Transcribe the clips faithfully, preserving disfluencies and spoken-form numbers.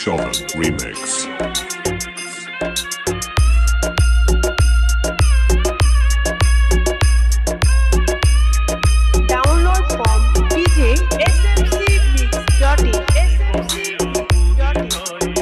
Shovan Remix. Download from D J S M C mix dot in. S M C mix dot in.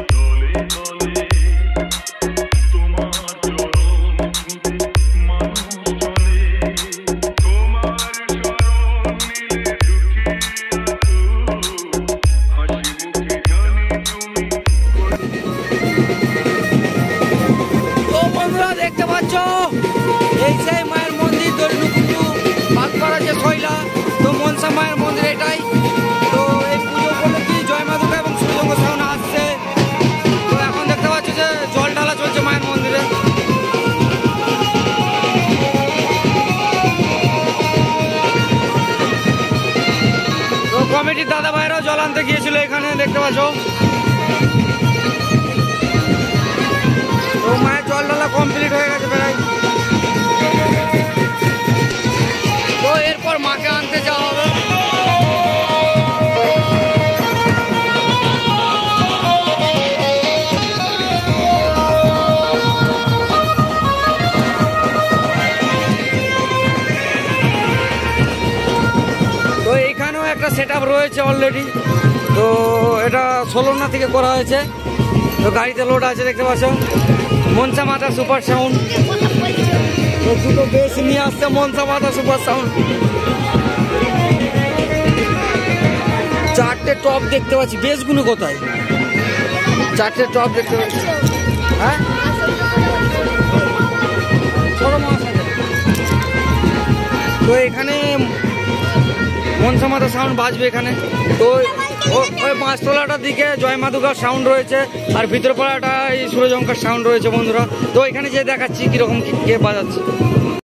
দেখতে পাচ্ছ এই সেই মায়ের মন্দির দরিনুকুটু বাগপাড়া যে শৈলা তো মনসা মায়ের মন্দির এটাই তো এই পুজো উপলক্ষে জয় মা দুর্গা এবং সূর্যঙ্গ সাউন্ড আসছে তো এখন দেখতে পাচ্ছ যে জল ঢালা চলছে মায়ের মন্দিরে তো কমিটির দাদা ভাইরাও জল আনতে গিয়েছিল এখানে দেখতে পাচ্ছ তো মায়ের জল ঢালা কমপ্লিট হয়ে গেছে প্রায় তো এরপর মাকে আনতে যাওয়া হবে তো এইখানেও একটা সেট আপ রয়েছে অলরেডি তো এটা সোলনা থেকে করা হয়েছে তো গাড়িতে লোড আছে দেখতে পাচ্ছ মনসা মাতা সুপার সাউন্ড তো দুটো বেশ নিয়ে আসছে মনসা মাতা সুপার সাউন্ড চারটে টপ দেখতে পাচ্ছি বেশগুলো কোথায় চারটে টপ দেখতে পাচ্ছি হ্যাঁ তো এখানে মনসা মাতা সাউন্ড বাজবে এখানে তো ওই পাঁচতলাটার দিকে জয় মা দুর্গার সাউন্ড রয়েছে আর ভিতর পাড়াটা এই সূর্যঙ্কার সাউন্ড রয়েছে বন্ধুরা তো এখানে যে দেখাচ্ছি কিরকম কে বাজাচ্ছে